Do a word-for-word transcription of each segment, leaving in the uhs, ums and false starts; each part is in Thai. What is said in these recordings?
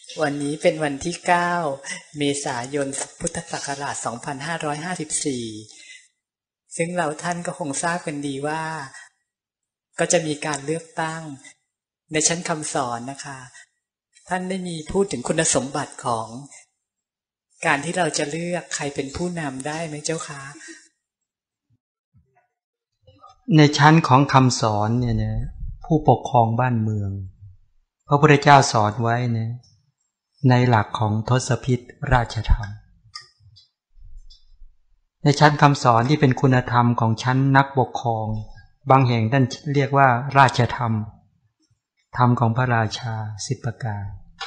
วันนี้เป็นวันที่เก้าเมษายนพุทธศักราชสองพันห้าร้อยห้าสิบสี่ซึ่งเราท่านก็คงทราบกันดีว่าก็จะมีการเลือกตั้งในชั้นคำสอนนะคะท่านได้มีพูดถึงคุณสมบัติของการที่เราจะเลือกใครเป็นผู้นำได้ไหมเจ้าคะในชั้นของคำสอนเนี่ยนะผู้ปกครองบ้านเมืองพระพุทธเจ้าสอนไว้นะในหลักของทศพิธราชธรรมในชั้นคำสอนที่เป็นคุณธรรมของชั้นนักปกครองบางแห่งท่านเรียกว่าราชธรรมธรรมของพระราชาสิบประการ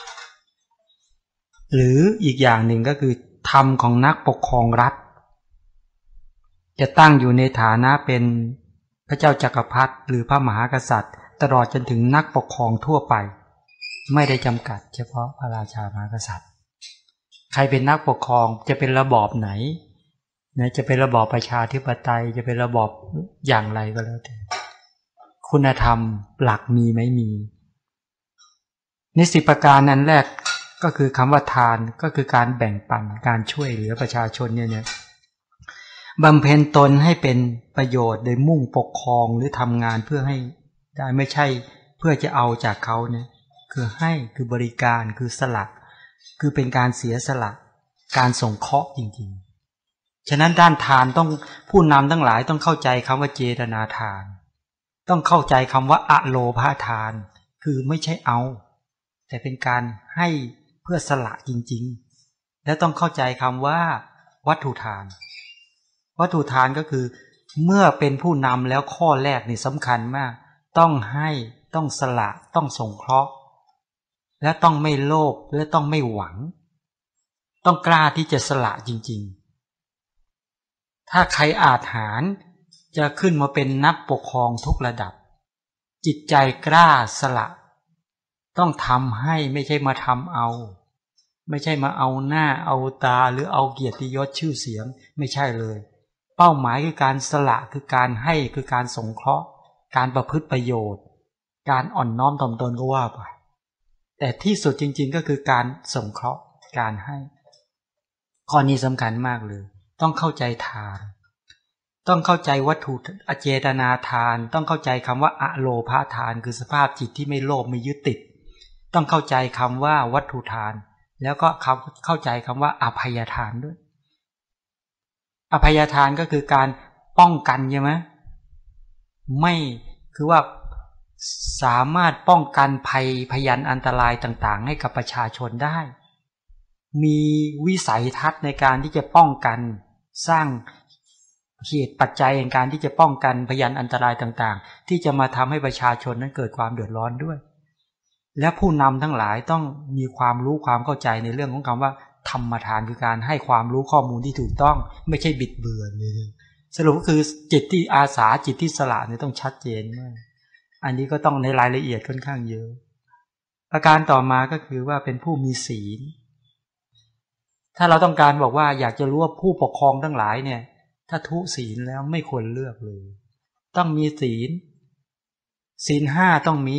หรืออีกอย่างหนึ่งก็คือธรรมของนักปกครองรัฐจะตั้งอยู่ในฐานะเป็นพระเจ้าจักรพรรดิหรือพระมหากษัตริย์ตลอดจนถึงนักปกครองทั่วไปไม่ได้จำกัดเฉพาะพระราชามหากษัตริย์ใครเป็นนักปกครองจะเป็นระบอบไหนนะจะเป็นระบอบประชาธิปไตยจะเป็นระบอบอย่างไรก็แล้วแต่คุณธรรมหลักมีไหมมีในสิบประการนั้นแรกก็คือคำว่าทานก็คือการแบ่งปันการช่วยเหลือประชาชนเนี่ยเนี่ยบำเพ็ญตนให้เป็นประโยชน์โดยมุ่งปกครองหรือทำงานเพื่อให้ได้ไม่ใช่เพื่อจะเอาจากเขาเนี่ยคือให้คือบริการคือสละคือเป็นการเสียสละการสงเคราะห์จริงๆฉะนั้นด้านทานต้องผู้นำทั้งหลายต้องเข้าใจคำว่าเจตนาทานต้องเข้าใจคำว่าอโลภทานคือไม่ใช่เอาแต่เป็นการให้เพื่อสละจริงๆและต้องเข้าใจคำว่าวัตถุทานวัตถุทานก็คือเมื่อเป็นผู้นำแล้วข้อแรกนี่สำคัญมากต้องให้ต้องสละต้องสงเคราะห์และต้องไม่โลภและต้องไม่หวังต้องกล้าที่จะสละจริงๆถ้าใครอาจหาญจะขึ้นมาเป็นนักปกครองทุกระดับจิตใจกล้าสละต้องทำให้ไม่ใช่มาทำเอาไม่ใช่มาเอาหน้าเอาตาหรือเอาเกียรติยศชื่อเสียงไม่ใช่เลยเป้าหมายคือการสละคือการให้คือการสงเคราะห์การประพฤติประโยชน์การอ่อนน้อมถ่อมตนก็ว่าไปแต่ที่สุดจริงๆก็คือการสงเคราะห์การให้ข้อนี้สำคัญมากเลยต้องเข้าใจทานต้องเข้าใจวัตถุอเจตนาทานต้องเข้าใจคำว่าอโลภทานคือสภาพจิตที่ไม่โลภไม่ยึดติดต้องเข้าใจคำว่าวัตถุทานแล้วก็เข้าใจคำว่าอภัยทานด้วยอภัยทานก็คือการป้องกันใช่ไหมไม่คือว่าสามารถป้องกันภัยพยันอันตรายต่างๆให้กับประชาชนได้มีวิสัยทัศน์ในการที่จะป้องกันสร้างเหตุปัจจัยในการที่จะป้องกันพยันอันตรายต่างๆที่จะมาทำให้ประชาชนนั้นเกิดความเดือดร้อนด้วยและผู้นำทั้งหลายต้องมีความรู้ความเข้าใจในเรื่องของคำว่าธรรมทานคือการให้ความรู้ข้อมูลที่ถูกต้องไม่ใช่บิดเบือนเลยสรุปก็คือจิตที่อาสาจิตที่สละเนี่ยต้องชัดเจนมากอันนี้ก็ต้องในรายละเอียดค่อนข้างเยอะประการต่อมาก็คือว่าเป็นผู้มีศีลถ้าเราต้องการบอกว่าอยากจะรู้ว่าผู้ปกครองทั้งหลายเนี่ยถ้าทุศีลแล้วไม่ควรเลือกเลยต้องมีศีลศีลห้าต้องมี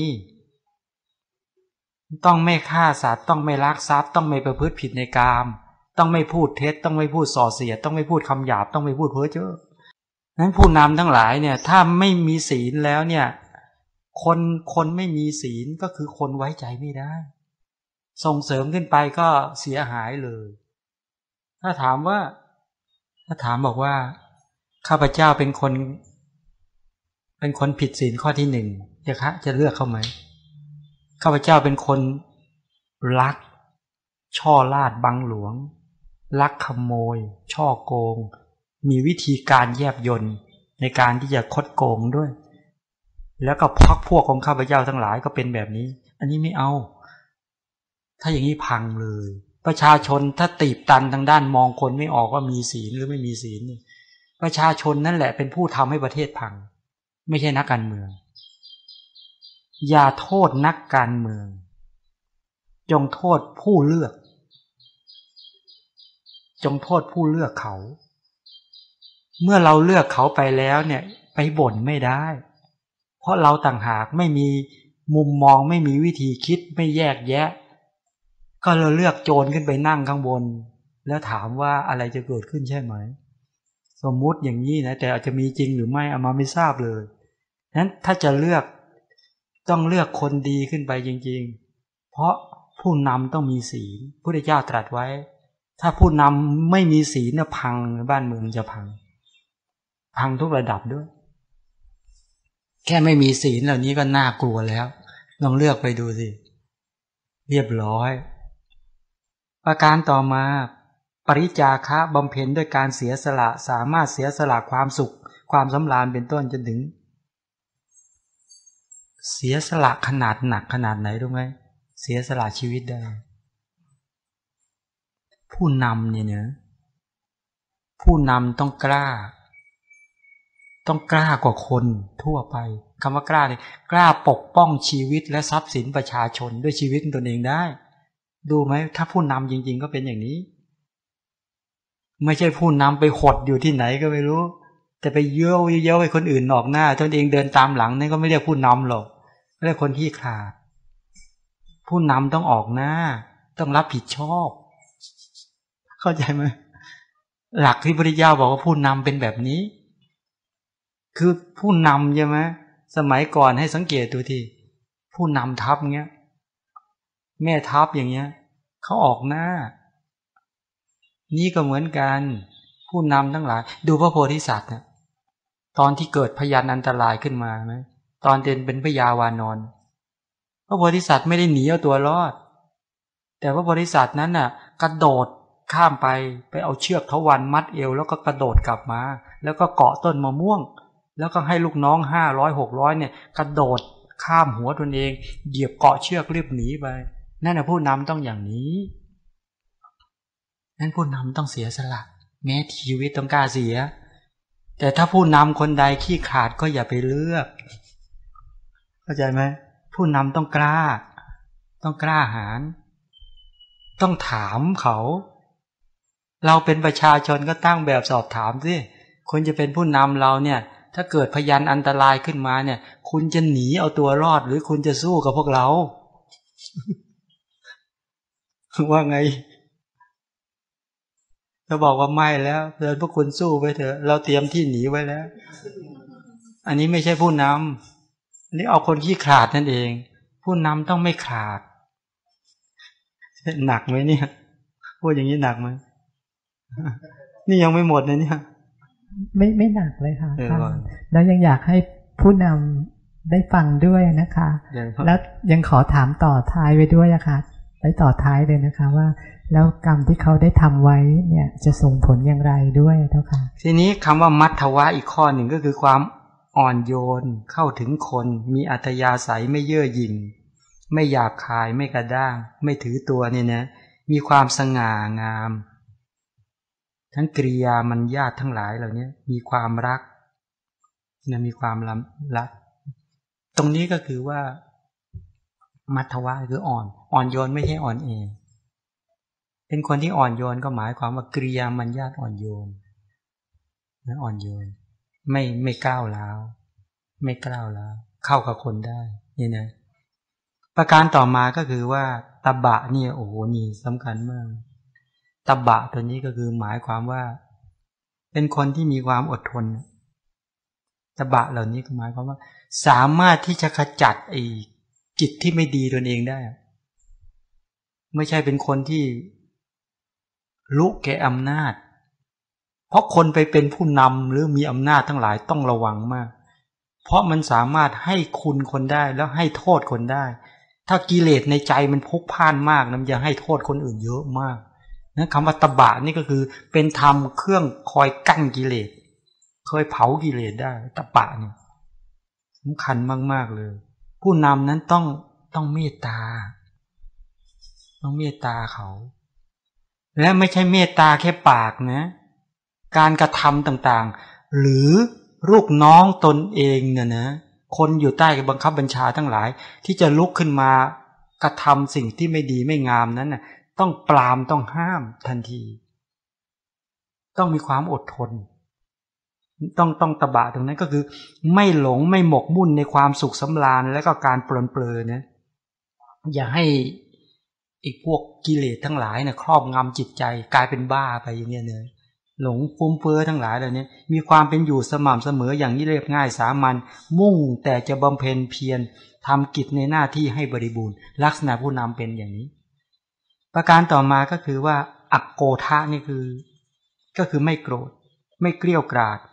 ต้องไม่ฆ่าสัตว์ต้องไม่ลักทรัพย์ต้องไม่ประพฤติผิดในกามต้องไม่พูดเท็จต้องไม่พูดส่อเสียดต้องไม่พูดคำหยาบต้องไม่พูดเพ้อเจ้อนั้นผู้นำทั้งหลายเนี่ยถ้าไม่มีศีลแล้วเนี่ยคนคนไม่มีศีลก็คือคนไว้ใจไม่ได้ส่งเสริมขึ้นไปก็เสียหายเลยถ้าถามว่าถ้าถามบอกว่าข้าพเจ้าเป็นคนเป็นคนผิดศีลข้อที่หนึ่งจะคะจะเลือกเขาไหมข้าพเจ้าเป็นคนลักช่อลาดบังหลวงลักขโมยช่อโกงมีวิธีการแยบยลในการที่จะคดโกงด้วยแล้วก็พรรคพวกของข้าพเจ้าทั้งหลายก็เป็นแบบนี้อันนี้ไม่เอาถ้าอย่างนี้พังเลยประชาชนถ้าตีบตันทางด้านมองคนไม่ออกว่ามีศีลหรือไม่มีศีลนี่ประชาชนนั่นแหละเป็นผู้ทำให้ประเทศพังไม่ใช่นักการเมืองอย่าโทษนักการเมืองจงโทษผู้เลือกจงโทษผู้เลือกเขาเมื่อเราเลือกเขาไปแล้วเนี่ยไปบ่นไม่ได้เพราะเราต่างหากไม่มีมุมมองไม่มีวิธีคิดไม่แยกแยะก็เราเลือกโจรขึ้นไปนั่งข้างบนแล้วถามว่าอะไรจะเกิดขึ้นใช่ไหมสมมุติอย่างนี้นะแต่อาจจะมีจริงหรือไม่อามาไม่ทราบเลยนั้นถ้าจะเลือกต้องเลือกคนดีขึ้นไปจริงๆเพราะผู้นำต้องมีศีลพระพุทธเจ้าตรัสไว้ถ้าผู้นำไม่มีศีลเนี่ยพังบ้านเมืองจะพังพังทุกระดับด้วยแค่ไม่มีศีลเหล่านี้ก็น่ากลัวแล้วลองเลือกไปดูสิเรียบร้อยประการต่อมาปริจาคะบำเพ็ญด้วยการเสียสละสามารถเสียสละความสุขความสำราญเป็นต้นจนถึงเสียสละขนาดหนักขนาดไหนรู้ไหมเสียสละชีวิตได้ผู้นำเนี่ยเนอะผู้นำต้องกล้าต้องกล้ากว่าคนทั่วไปคำว่ากล้าเนี่ยกล้าปกป้องชีวิตและทรัพย์สินประชาชนด้วยชีวิตตนเองได้ดูไหมถ้าผู้นำจริงๆก็เป็นอย่างนี้ไม่ใช่ผู้นำไปหดอยู่ที่ไหนก็ไม่รู้แต่ไปเย้ยเย้ยให้คนอื่นออกหน้าตนเองเดินตามหลังนี่ก็ไม่เรียกผู้นำหรอกเรียกคนที่ขาดผู้นำต้องออกหน้าต้องรับผิดชอบเข้าใจไหมหลักที่พระพุทธเจ้าบอกว่าผู้นำเป็นแบบนี้คือผู้นำใช่ไหมสมัยก่อนให้สังเกตดูทีผู้นำทัพเงี้ยแม่ทัพอย่างเงี้ยเขาออกหน้านี่ก็เหมือนกันผู้นำทั้งหลายดูพระโพธิสัตว์เนี่ยตอนที่เกิดพยานอันตรายขึ้นมาไหมตอนเดินเป็นพญาวานอนพระโพธิสัตว์ไม่ได้หนีเอาตัวรอดแต่พระโพธิสัตว์นั้นน่ะกระโดดข้ามไปไปเอาเชือกทวันมัดเอวแล้วก็กระโดดกลับมาแล้วก็เกาะต้นมะม่วงแล้วก็ให้ลูกน้องห้าร้อยหกร้อยเนี่ยกระโดดข้ามหัวตนเองเหยียบเกาะเชือกรีบหนีไปนั่นน่ะผู้นำต้องอย่างนี้นั่นผู้นำต้องเสียสละแม้ชีวิตต้องกล้าเสียแต่ถ้าผู้นำคนใดขี้ขาดก็อย่าไปเลือกเข้าใจไหมผู้นำต้องกล้าต้องกล้าหาญต้องถามเขาเราเป็นประชาชนก็ตั้งแบบสอบถามสิคนจะเป็นผู้นำเราเนี่ยถ้าเกิดพยานอันตรายขึ้นมาเนี่ยคุณจะหนีเอาตัวรอดหรือคุณจะสู้กับพวกเรา ว่าไงเราบอกว่าไม่แล้วเดินพวกคุณสู้ไปเถอะเราเตรียมที่หนีไว้แล้วอันนี้ไม่ใช่ผู้นำอันนี้เอาคนขี้ขลาดนั่นเองผู้นำต้องไม่ขลาดหนักไหมเนี่ยพูดอย่างนี้หนักไหมนี่ยังไม่หมดเลยเนี่ยไม่ไม่หนักเลยค่ะแล้วยังอยากให้ผู้นำได้ฟังด้วยนะคะแล้วยังขอถามต่อท้ายไว้ด้วยนะคะไว้ต่อท้ายเลยนะคะว่าแล้วกรรมที่เขาได้ทำไว้เนี่ยจะส่งผลอย่างไรด้วยเท่าค่ะทีนี้คำว่ามัทธวะอีกข้อหนึ่งก็คือความอ่อนโยนเข้าถึงคนมีอัธยาศัยไม่เย่อหยิ่งไม่หยาบคายไม่กระด้างไม่ถือตัวเนี่ยนะมีความสง่างามทั้งกริยามัญญาตทั้งหลายเหล่านี้มีความรักนะมีความรักตรงนี้ก็คือว่ามัทธวะคืออ่อนอ่อนโยนไม่ใช่อ่อนเองเป็นคนที่อ่อนโยนก็หมายความว่ากริยามัญญาตอ่อนโยนนะอ่อนโยนไม่ไม่ก้าวร้าวไม่กล้าวร้าวเข้ากับคนได้นี่นะประการต่อมาก็คือว่าตบะเนี่ยโอ้โหนี่สำคัญมากตบะตัวนี้ก็คือหมายความว่าเป็นคนที่มีความอดทนตบะเหล่านี้ก็หมายความว่าสามารถที่จะขจัดไอ้จิตที่ไม่ดีตนเองได้ไม่ใช่เป็นคนที่ลุแก่อำนาจเพราะคนไปเป็นผู้นำหรือมีอำนาจทั้งหลายต้องระวังมากเพราะมันสามารถให้คุณคนได้แล้วให้โทษคนได้ถ้ากิเลสในใจมันพุกพ่านมากมันจะให้โทษคนอื่นเยอะมากนะคำว่าตบะนี่ก็คือเป็นธรรมเครื่องคอยกั้นกิเลสเคยเผากิเลสได้ตบะเนี่ยสำคัญมากๆเลยผู้นำนั้นต้องต้องเมตตาต้องเมตตาเขาและไม่ใช่เมตตาแค่ปากนะการกระทำต่างๆหรือลูกน้องตนเองเนี่ยนะคนอยู่ใต้บังคับบัญชาทั้งหลายที่จะลุกขึ้นมากระทำสิ่งที่ไม่ดีไม่งามนั้นน่ะต้องปรามต้องห้ามทันทีต้องมีความอดทนต้องต้องตบะตรงนั้นก็คือไม่หลงไม่หมกมุ่นในความสุขสำราญและก็การปลนเปลือนะอย่าให้ไอ้พวกกิเลสทั้งหลายเนี่ยครอบงำจิตใจกลายเป็นบ้าไปอย่างเงี้ยเลยหลงฟุ้งเฟ้อทั้งหลายเหล่านี้มีความเป็นอยู่สม่ำเสมออย่างนี้เรียบง่ายสามัญมุ่งแต่จะบำเพ็ญเพียรทำกิจในหน้าที่ให้บริบูรณ์ลักษณะผู้นำเป็นอย่างนี้ประการต่อมาก็คือว่าอักโกทะนี่คือก็คือไม่โกรธไม่เกลี้ยวกราด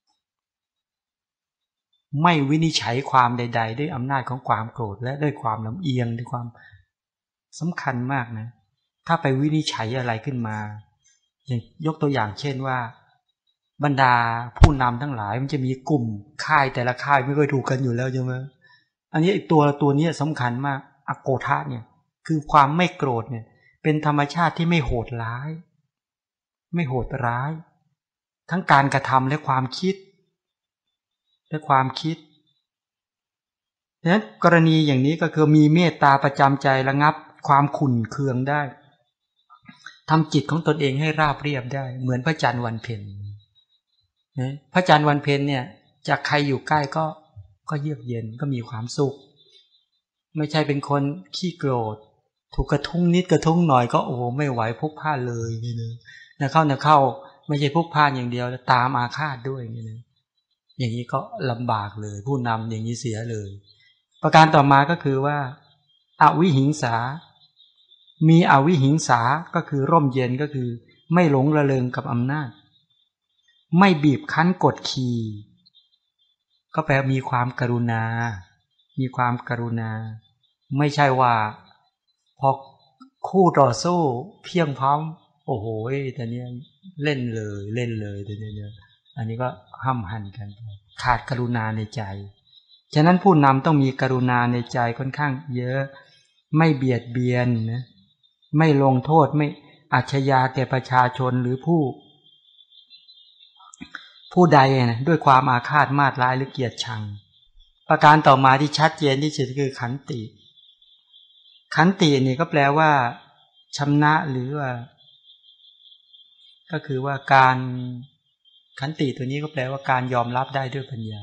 ไม่วินิจฉัยความใดๆด้วยอำนาจของความโกรธและด้วยความลำเอียงด้วยความสำคัญมากนะถ้าไปวินิจฉัยอะไรขึ้นมาอย่างยกตัวอย่างเช่นว่าบรรดาผู้นำทั้งหลายมันจะมีกลุ่มค่ายแต่ละค่ายไม่ค่อยถูกกันอยู่แล้วใช่ไหมอันนี้ตัวตัวนี้สำคัญมากอโกทะเนี่ยคือความไม่โกรธเนี่ยเป็นธรรมชาติที่ไม่โหดร้ายไม่โหดร้ายทั้งการกระทำและความคิดและความคิดฉะนั้นกรณีอย่างนี้ก็คือมีเมตตาประจำใจระงับความขุ่นเคืองได้ทำจิตของตนเองให้ราบเรียบได้เหมือนพระจันทร์วันเพ็ญนะพระจันทร์วันเพ็ญเนี่ยจากใครอยู่ใกล้ก็ก็เยือกเย็นก็มีความสุขไม่ใช่เป็นคนขี้โกรธถูกกระทุ้งนิดกระทุ้งหน่อยก็โอ้ไม่ไหวพุกพ่านเลยนี่นะนะเข้านะเข้าไม่ใช่พุกพ่านอย่างเดียวตามอาฆาตด้วยนี่นะอย่างนี้ก็ลำบากเลยผู้นำอย่างนี้เสียเลยประการต่อมาก็คือว่าอวิหิงสามีอวิหิงสาก็คือร่มเย็นก็คือไม่หลงระเริงกับอำนาจไม่บีบคั้นกดขี่ก็แปลมีความกรุณามีความกรุณาไม่ใช่ว่าพอคู่ต่อสู้เพียงพร้อมโอ้โหแต่เนี้ยเล่นเลยเล่นเลยแต่เนี้ยอันนี้ก็ห้ำหั่นกันขาดกรุณาในใจฉะนั้นผู้นำต้องมีกรุณาในใจค่อนข้างเยอะไม่เบียดเบียนนะไม่ลงโทษไม่อาชญาแก่ประชาชนหรือผู้ผู้ใดนะด้วยความอาฆาตมาตร้ายหรือเกลียดชังประการต่อมาที่ชัดเจนที่สุดคือขันติขันตินี่ก็แปลว่าชำนะหรือว่าก็คือว่าการขันติตัวนี้ก็แปลว่าการยอมรับได้ด้วยปัญญา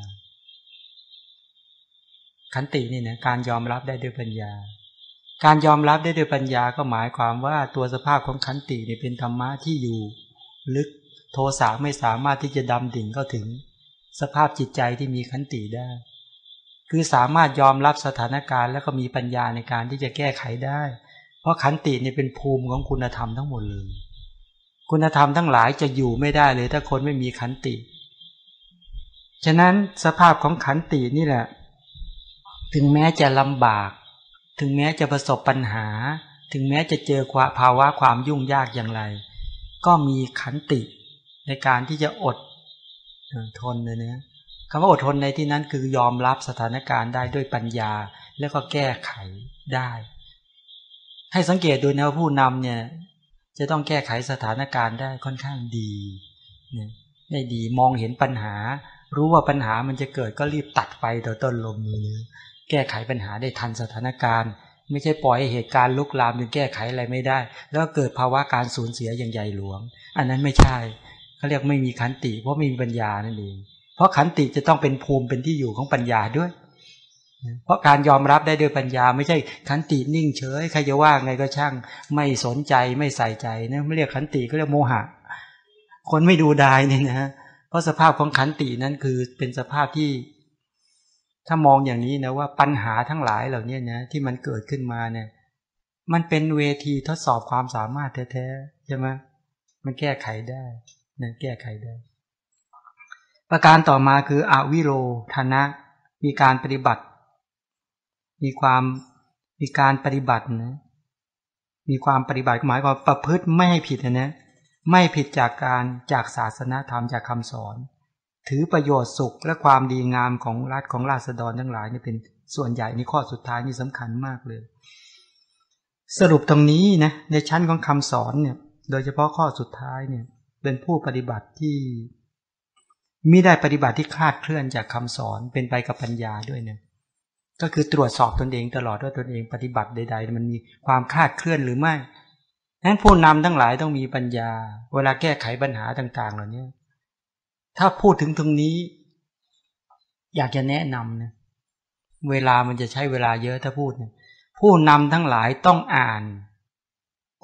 ขันตินี่นะการยอมรับได้ด้วยปัญญาการยอมรับได้ด้วยปัญญาก็หมายความว่าตัวสภาพของขันตินี่เป็นธรรมะที่อยู่ลึกโทสะไม่สามารถที่จะดำดิ่งเข้าถึงสภาพจิตใจที่มีขันติได้คือสามารถยอมรับสถานการณ์แล้วก็มีปัญญาในการที่จะแก้ไขได้เพราะขันตินี่เป็นภูมิของคุณธรรมทั้งหมดเลยคุณธรรมทั้งหลายจะอยู่ไม่ได้เลยถ้าคนไม่มีขันติฉะนั้นสภาพของขันตินี่แหละถึงแม้จะลำบากถึงแม้จะประสบปัญหาถึงแม้จะเจอความภาวะความยุ่งยากอย่างไรก็มีขันติในการที่จะอดทนเลยนะคำว่าอดทนในที่นั้นคือยอมรับสถานการณ์ได้ด้วยปัญญาแล้วก็แก้ไขได้ให้สังเกตดูนะว่าผู้นำเนี่ยจะต้องแก้ไขสถานการณ์ได้ค่อนข้างดีเนี่ยได้ดีมองเห็นปัญหารู้ว่าปัญหามันจะเกิดก็รีบตัดไฟต่อต้นลมเลยแก้ไขปัญหาได้ทันสถานการณ์ไม่ใช่ปล่อยให้เหตุการณ์ลุกลามจนแก้ไขอะไรไม่ได้แล้วเกิดภาวะการสูญเสียอย่างใหญ่หลวงอันนั้นไม่ใช่เขาเรียกไม่มีขันติเพราะไม่มีปัญญานั่นเองเพราะขันติจะต้องเป็นภูมิเป็นที่อยู่ของปัญญาด้วยเพราะการยอมรับได้ด้วยปัญญาไม่ใช่ขันตินิ่งเฉยใครจะว่าไงก็ช่างไม่สนใจไม่ใส่ใจนะไม่เรียกขันติก็เรียกโมหะคนไม่ดูดายเนี่ยนะเพราะสภาพของขันตินั้นคือเป็นสภาพที่ถ้ามองอย่างนี้นะว่าปัญหาทั้งหลายเหล่านี้นะที่มันเกิดขึ้นมาเนี่ยมันเป็นเวทีทดสอบความสามารถแท้ๆใช่ไหมมันแก้ไขได้นะแก้ไขได้ประการต่อมาคืออวิโรธนะมีการปฏิบัติมีความมีการปฏิบัตินะมีความปฏิบัติหมายความประพฤติไม่ให้ผิดนะไม่ผิดจากการจากศาสนธรรมจากคำสอนถือประโยชน์สุขและความดีงามของรัฐของราษฎรทั้งหลายนี่เป็นส่วนใหญ่ในข้อสุดท้ายนี่สำคัญมากเลยสรุปตรงนี้นะในชั้นของคำสอนเนี่ยโดยเฉพาะข้อสุดท้ายเนี่ยเป็นผู้ปฏิบัติที่มิได้ปฏิบัติที่คลาดเคลื่อนจากคำสอนเป็นไปกับปัญญาด้วยเนี่ยก็คือตรวจสอบตนเองตลอดว่าตนเองปฏิบัติใดๆมันมีความคลาดเคลื่อนหรือไม่นั้นผู้นำทั้งหลายต้องมีปัญญาเวลาแก้ไขปัญหาต่างๆเหล่านี้ถ้าพูดถึงตรงนี้อยากจะแนะนำนะเวลามันจะใช้เวลาเยอะถ้าพูดเนี่ยผู้นำทั้งหลายต้องอ่าน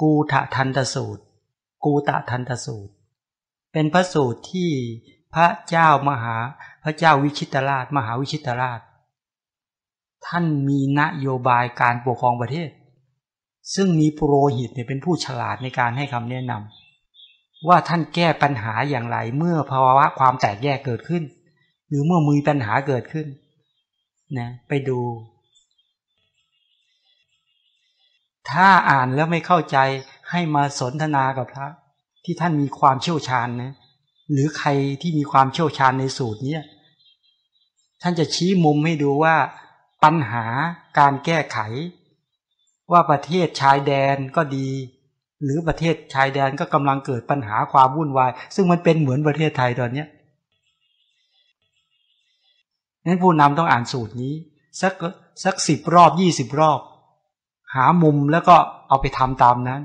กูฏทันตสูตรกูฏทันตสูตรเป็นพระสูตรที่พระเจ้ามหาพระเจ้าวิชิตราชมหาวิชิตราชท่านมีนโยบายการปกครองประเทศซึ่งมีปุโรหิตเนี่ยเป็นผู้ฉลาดในการให้คำแนะนำว่าท่านแก้ปัญหาอย่างไรเมื่อภาวะความแตกแยกเกิดขึ้นหรือเมื่อมีปัญหาเกิดขึ้นนะไปดูถ้าอ่านแล้วไม่เข้าใจให้มาสนทนากับพระที่ท่านมีความเชี่ยวชาญนะหรือใครที่มีความเชี่ยวชาญในสูตรนี้ท่านจะชี้มุมให้ดูว่าปัญหาการแก้ไขว่าประเทศชายแดนก็ดีหรือประเทศชายแดนก็กำลังเกิดปัญหาความวุ่นวายซึ่งมันเป็นเหมือนประเทศไทยตอนนี้นั้นผู้นำต้องอ่านสูตรนี้สักสักสิบรอบยี่สิบรอบหามุมแล้วก็เอาไปทำตามนั้น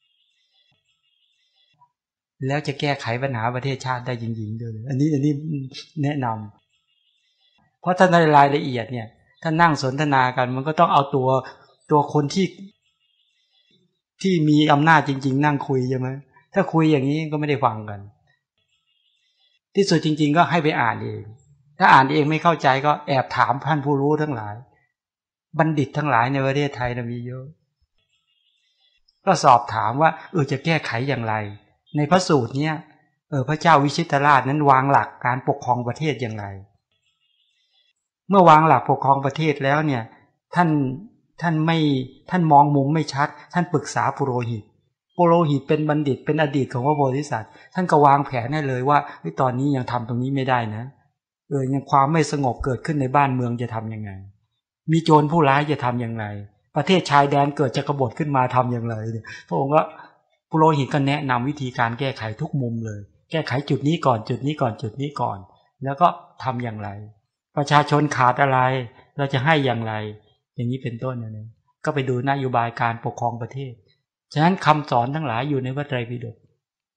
แล้วจะแก้ไขปัญหาประเทศชาติได้จริงๆด้วยอันนี้อันนี้แนะนำเพราะถ้าในรายละเอียดเนี่ยถ้านั่งสนทนากันมันก็ต้องเอาตัวตัวคนที่ที่มีอำนาจจริงๆนั่งคุยใช่ไหมถ้าคุยอย่างนี้ก็ไม่ได้ฟังกันที่สุดจริงๆก็ให้ไปอ่านเองถ้าอ่านเองไม่เข้าใจก็แอบถามท่านผู้รู้ทั้งหลายบัณฑิตทั้งหลายในประเทศไทยมีเยอะก็สอบถามว่าเออจะแก้ไขอย่างไรในพระสูตรเนี้ยเออพระเจ้าวิชิตราชนั้นวางหลักการปกครองประเทศอย่างไรเมื่อวางหลักปกครองประเทศแล้วเนี่ยท่านท่านไม่ท่านมองมุมไม่ชัดท่านปรึกษาปุโรหิตปุโรหิตเป็นบัณฑิตเป็นอดีตของพระโพธิสัตว์ท่านก็วางแผนให้เลยว่าตอนนี้ยังทำตรงนี้ไม่ได้นะเออยังความไม่สงบเกิดขึ้นในบ้านเมืองจะทำยังไงมีโจรผู้ร้ายจะทำอย่างไรประเทศชายแดนเกิดจะกบฏขึ้นมาทำอย่างไรพระองค์ก็ปุโรหิตก็แนะนำวิธีการแก้ไขทุกมุมเลยแก้ไขจุดนี้ก่อนจุดนี้ก่อนจุดนี้ก่อนแล้วก็ทำอย่างไรประชาชนขาดอะไรเราจะให้อย่างไรอย่างนี้เป็นต้นนะก็ไปดูนโยบายการปกครองประเทศฉะนั้นคำสอนทั้งหลายอยู่ในพระไตรปิฎก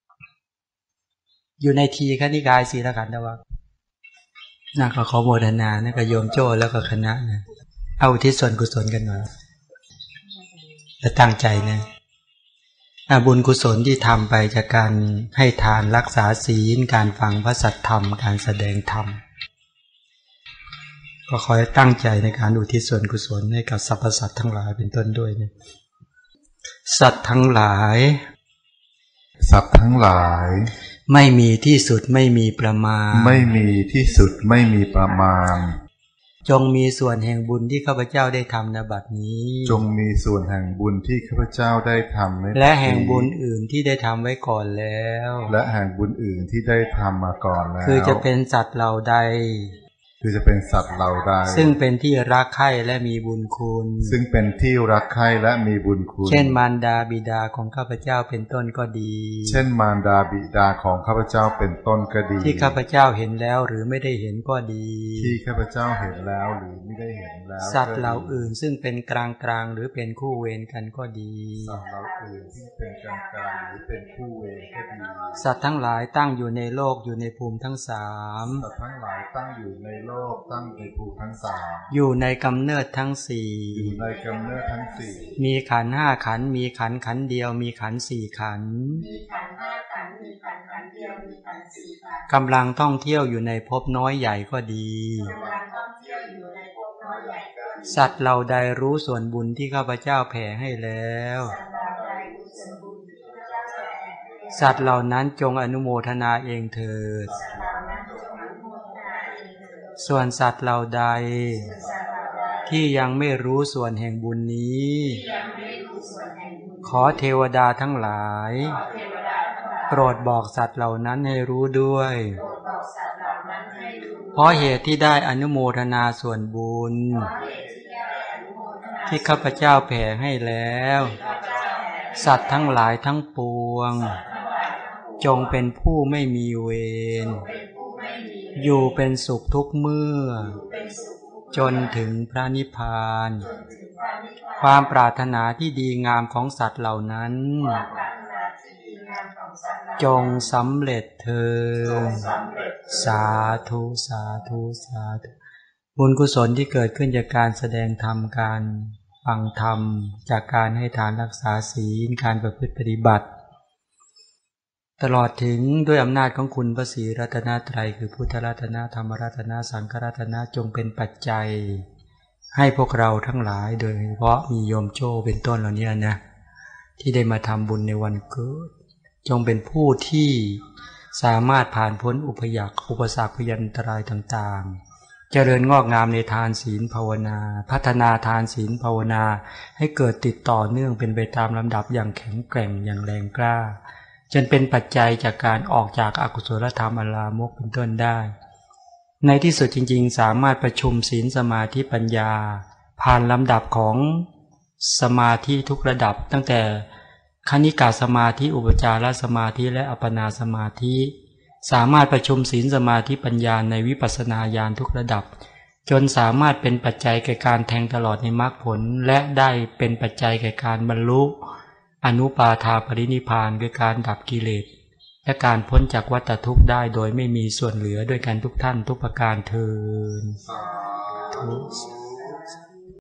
อยู่ในทีฆนิกายศีลขันธวรรคน่าก็ขอโมทนานะกับโยมโจ้แล้วก็คณะนะเอาอุทิศส่วนกุศลกันหน่อยและตั้งใจนะบุญกุศลที่ทำไปจากการให้ทานรักษาศีลการฟังพระสัทธรรมการแสดงธรรมก็ขอให้ตั้งใจในการอุทิศส่วนกุศลให้กับสรรพสัตว์ทั้งหลายเป็นต้นด้วยนะสัตว์ทั้งหลายสัตว์ทั้งหลายไม่มีที่สุดไม่มีประมาณไม่มีที่สุดไม่มีประมาณจงมีส่วนแห่งบุญที่ข้าพเจ้าได้ทำในบัดนี้จงมีส่วนแห่งบุญที่ข้าพเจ้าได้ทำในและแห่งบุญอื่นที่ได้ทำไว้ก่อนแล้วและแห่งบุญอื่นที่ได้ทำมาก่อนแล้วคือจะเป็นสัตว์เหล่าใดคือจะเป็นสัตว์เหล่าใดซึ่งเป็นที่รักใคร่และมีบุญคุณซึ่งเป็นที่รักใคร่และมีบุญคุณเช่นมารดาบิดาของข้าพเจ้าเป็นต้นก็ดีเช่นมารดาบิดาของข้าพเจ้าเป็นต้นก็ดีที่ข้าพเจ้าเห็นแล้วหรือไม่ได้เห็นก็ดีที่ข้าพเจ้าเห็นแล้วหรือไม่ได้เห็นแล้วสัตว์เหล่าอื่นซึ่งเป็นกลางกลางหรือเป็นคู่เวรกันก็ดีสัตว์เหล่าอื่นที่เป็นกลางกลางหรือเป็นคู่เวรก็ดีสัตว์ทั้งหลายตั้งอยู่ในโลกอยู่ในภูมิทั้งสามสัตว์ทั้งหลายตั้งอยู่ในโลกตั้งในภูมิทั้งสามอยู่ในกำเนิดทั้งสี่อยู่ในกำเนิดทั้งสี่มีขันธ์ห้าขันธ์มีขันธ์ขันธ์เดียวมีขันธ์สี่ขันธ์มีขันธ์ห้าขันธ์มีขันธ์ขันธ์เดียวมีขันธ์สี่ขันธ์กำลังท่องเที่ยวอยู่ในภพน้อยใหญ่ก็ดีกำลังท่องเที่ยวอยู่ในภพน้อยใหญ่ก็ดีสัตว์เหล่าใดรู้ส่วนบุญที่ข้าพเจ้าแผ่ให้แล้วสัตว์เหล่านั้นจงอนุโมทนาเองเถิดส่วนสัตว์เหล่าใดที่ยังไม่รู้ส่วนแห่งบุญนี้ขอเทวดาทั้งหลายโปรดบอกสัตว์เหล่านั้นให้รู้ด้วยเพราะเหตุที่ได้อนุโมทนาส่วนบุญที่ข้าพเจ้าแผ่ให้แล้วสัตว์ทั้งหลายทั้งปวงจงเป็นผู้ไม่มีเวรอยู่เป็นสุขทุกเมื่อจนถึงพระนิพพานความปรารถนาที่ดีงามของสัตว์เหล่านั้นจงสำเร็จเถิดสาธุสาธุสาธุบุญกุศลที่เกิดขึ้นจากการแสดงธรรมการฟังธรรมจากการให้ทานรักษาศีลการประพฤติปฏิบัติตลอดถึงด้วยอำนาจของคุณพระศรีรัตนตรัยคือพุทธรัตนะธรรมรัตนะสังฆรัตนะจงเป็นปัจจัยให้พวกเราทั้งหลายโดยเฉพาะมีโยมโจ้เป็นต้นเหล่านี้นะที่ได้มาทำบุญในวันเกิดจงเป็นผู้ที่สามารถผ่านพ้นอุปสรรคอุปสรรคพยันตรายต่างๆเจริญงอกงามในทานศีลภาวนาพัฒนาทานศีลภาวนาให้เกิดติดต่อเนื่องเป็นไปตามลำดับอย่างแข็งแกร่งอย่างแรงกล้าจนเป็นปัจจัยจากการออกจากอกุศลธรรมอลามกเป็นต้นได้ในที่สุดจริงๆสามารถประชุมศีลสมาธิปัญญาผ่านลำดับของสมาธิทุกระดับตั้งแต่คณิกาสมาธิอุปจารสมาธิและอัปปนาสมาธิสามารถประชุมศีลสมาธิปัญญาในวิปัสสนาญาณทุกระดับจนสามารถเป็นปัจจัยแก่การแทงตลอดในมรรคผลและได้เป็นปัจจัยแก่การบรรลุอนุปาทาปรินิพพานคือการดับกิเลสและการพ้นจากวัฏทุกข์ได้โดยไม่มีส่วนเหลือด้วยกันทุกท่านทุกประการเทอญ